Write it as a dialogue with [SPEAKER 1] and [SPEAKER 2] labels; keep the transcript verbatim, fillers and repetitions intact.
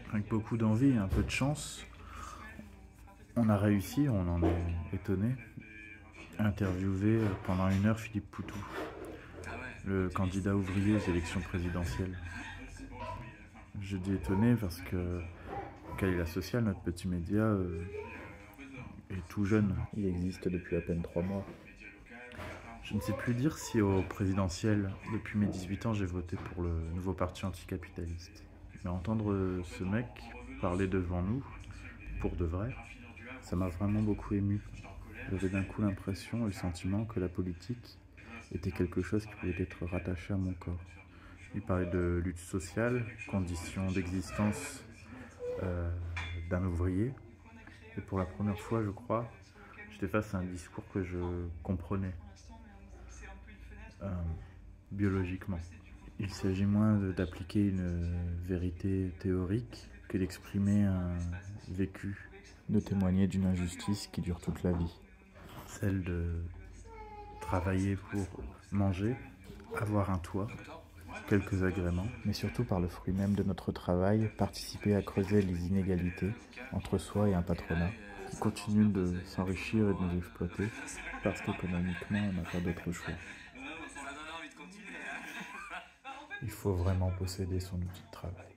[SPEAKER 1] avec beaucoup d'envie et un peu de chance, on a réussi, on en est étonné, à interviewer pendant une heure Philippe Poutou, le candidat ouvrier aux élections présidentielles. Je dis étonné parce que Kalila Social, notre petit média, euh, est tout jeune. Il existe depuis à peine trois mois. Je ne sais plus dire si au présidentiel, depuis mes dix-huit ans, j'ai voté pour le nouveau parti anticapitaliste. Mais entendre ce mec parler devant nous, pour de vrai, ça m'a vraiment beaucoup ému. J'avais d'un coup l'impression et le sentiment que la politique était quelque chose qui pouvait être rattaché à mon corps. Il parlait de lutte sociale, conditions d'existence euh, d'un ouvrier. Et pour la première fois, je crois, j'étais face à un discours que je comprenais euh, biologiquement. Il s'agit moins d'appliquer une vérité théorique que d'exprimer un vécu, de témoigner d'une injustice qui dure toute la vie. Celle de travailler pour manger, avoir un toit, quelques agréments, mais surtout par le fruit même de notre travail, participer à creuser les inégalités entre soi et un patronat qui continue de s'enrichir et de nous exploiter parce qu'économiquement on n'a pas d'autre choix. Il faut vraiment posséder son outil de travail.